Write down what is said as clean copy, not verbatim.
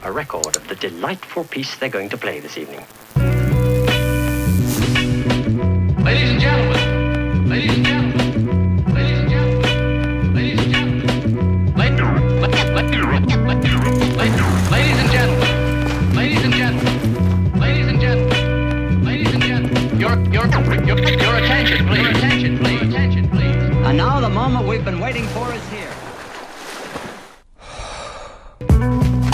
a record of the delightful piece they're going to play this evening. Ladies and gentlemen, ladies and gentlemen, ladies and gentlemen, ladies and gentlemen, ladies and gentlemen, ladies and gentlemen, ladies and gentlemen, ladies and gentlemen, your attention, please, attention, please, attention, please. And now the moment we've been waiting for is here.